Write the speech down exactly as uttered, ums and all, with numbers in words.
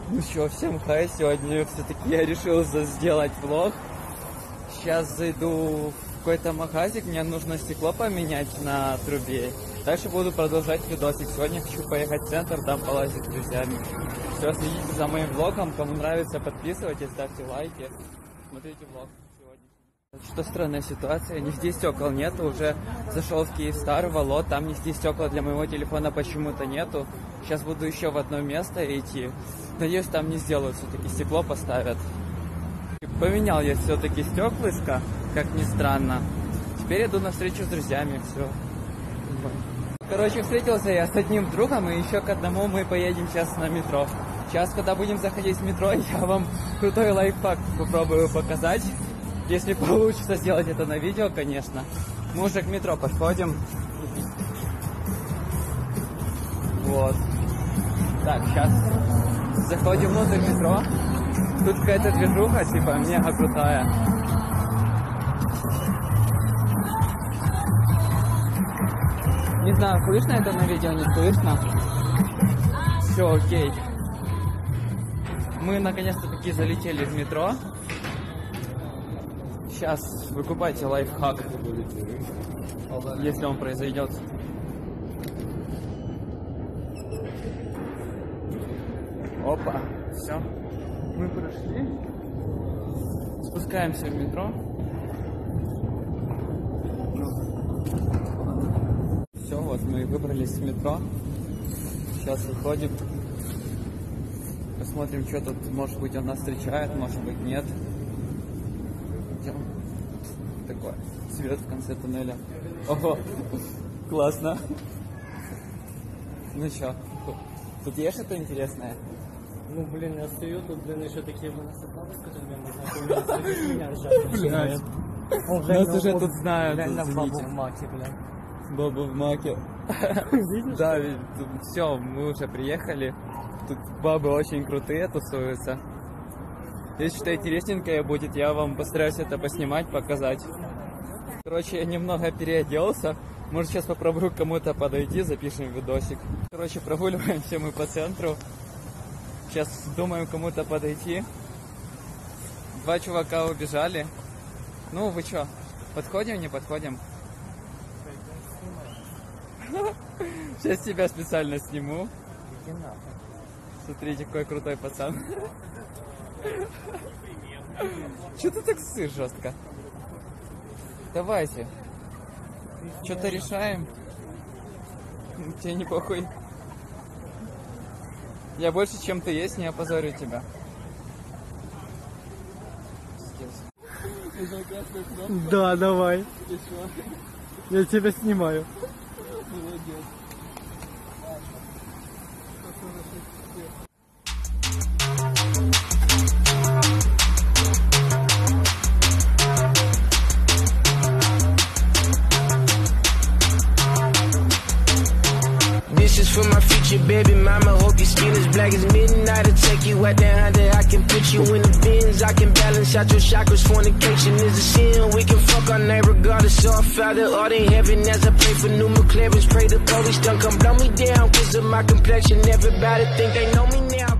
Ну что, всем хай, сегодня все-таки я решил сделать влог. Сейчас зайду в какой-то магазик, мне нужно стекло поменять на трубе. Дальше буду продолжать видосик. Сегодня хочу поехать в центр, там полазить с друзьями. Все, следите за моим влогом, кому нравится, подписывайтесь, ставьте лайки, смотрите влог сегодня. Что странная ситуация, нигде стекол нету, уже зашел в Киевстар, в Алло, там нигде стекла для моего телефона почему-то нету. Сейчас буду еще в одно место идти. Надеюсь, там не сделают, все-таки стекло поставят. Поменял я все-таки стеклышко, как ни странно. Теперь иду на встречу с друзьями, все. Короче, встретился я с одним другом, и еще к одному мы поедем сейчас на метро. Сейчас, когда будем заходить в метро, я вам крутой лайфхак попробую показать. Если получится сделать это на видео, конечно. Мы уже к метро подходим. Вот. Так, сейчас заходим внутрь метро. Тут какая-то движуха, типа, мега крутая. Не знаю, слышно это на видео, не слышно. Все, окей. Мы наконец-то таки залетели в метро. Сейчас выкупайте лайфхак, если он произойдет. Опа, все. Мы прошли. Спускаемся в метро. Все, вот мы выбрались в метро. Сейчас выходим. Посмотрим, что тут, может быть, он нас встречает, может быть, нет. Идем. Такой свет в конце туннеля. Ого, классно. Ну что, тут есть что-то интересное? Ну, блин, я стою, тут, блин, еще такие высоты, с которыми можно познакомиться. Нас уже тут знают. Реально бабу в маке, блин. Бабу в маке. Видишь? Да, все, мы уже приехали. Тут бабы очень крутые тусуются. Если что интересненькое будет, я вам постараюсь это поснимать, показать. Короче, я немного переоделся. Может, сейчас попробую к кому-то подойти, запишем видосик. Короче, прогуливаемся мы по центру. Сейчас думаем кому-то подойти. Два чувака убежали. Ну, вы что, подходим, не подходим? Сейчас тебя специально сниму. Смотрите, какой крутой пацан. Че ты так ссышь жестко? Давайте. Что-то решаем. Тебе не похуй. Я больше, чем ты есть, не опозорю тебя. Да, давай. Я тебя снимаю. Молодец. This is for my future baby mama. Hope your skin is black as midnight. I'll take you out there under. I can put you in the bins. I can balance out your chakras. Fornication is a sin. We can fuck our name regardless. So I Father art in heaven as I pray for new McLarens. Pray the police don't come blow me down 'cause of my complexion. Everybody think they know me now.